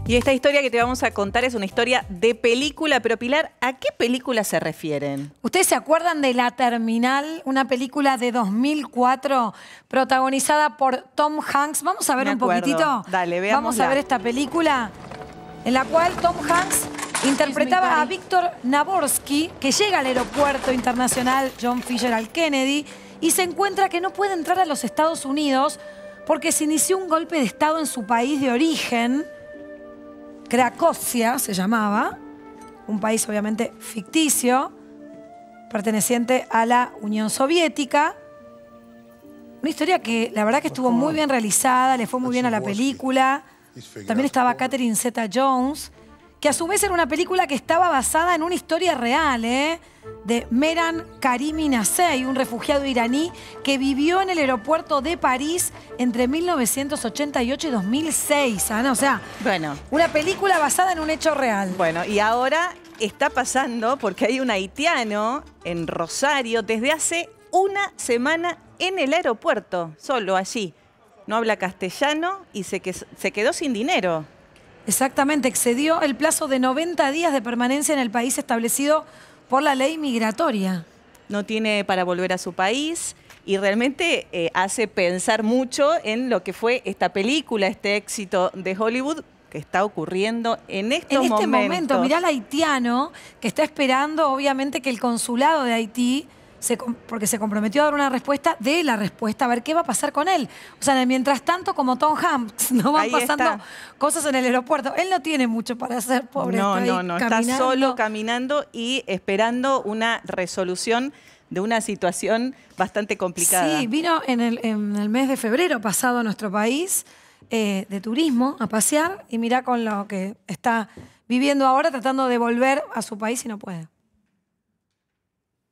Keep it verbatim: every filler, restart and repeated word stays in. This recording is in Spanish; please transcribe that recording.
Y esta historia que te vamos a contar es una historia de película, pero Pilar, ¿a qué película se refieren? ¿Ustedes se acuerdan de La Terminal? Una película de dos mil cuatro protagonizada por Tom Hanks. Vamos a ver Me un acuerdo. poquitito. Dale, veámosla. Vamos a ver esta película en la cual Tom Hanks interpretaba a Víctor Naborsky, que llega al aeropuerto internacional John Fitzgerald Kennedy y se encuentra que no puede entrar a los Estados Unidos porque se inició un golpe de Estado en su país de origen. Cracovia se llamaba, un país obviamente ficticio, perteneciente a la Unión Soviética. Una historia que la verdad que estuvo muy bien realizada, le fue muy bien a la película. También estaba Catherine Zeta-Jones, que a su vez era una película que estaba basada en una historia real, ¿eh? de Mehran Karimi Nasei, un refugiado iraní que vivió en el aeropuerto de París entre mil novecientos ochenta y ocho y dos mil seis. ¿Ah, no? O sea, bueno, una película basada en un hecho real. Bueno, y ahora está pasando porque hay un haitiano en Rosario desde hace una semana en el aeropuerto, solo allí. No habla castellano y se, que, se quedó sin dinero. Exactamente, excedió el plazo de noventa días de permanencia en el país establecido por la ley migratoria. No tiene para volver a su país y realmente eh, hace pensar mucho en lo que fue esta película, este éxito de Hollywood que está ocurriendo en estos momentos. En este momentos. momento, mirá al haitiano que está esperando, obviamente, que el consulado de Haití, se, porque se comprometió a dar una respuesta, dé la respuesta, a ver qué va a pasar con él. O sea, mientras tanto, como Tom Hanks, no van Ahí pasando está. cosas en el aeropuerto. Él no tiene mucho para hacer, pobre. No, está no, no, caminando. está solo caminando y esperando una resolución de una situación bastante complicada. Sí, vino en el, en el mes de febrero pasado a nuestro país eh, de turismo a pasear y mirá con lo que está viviendo ahora, tratando de volver a su país y no puede.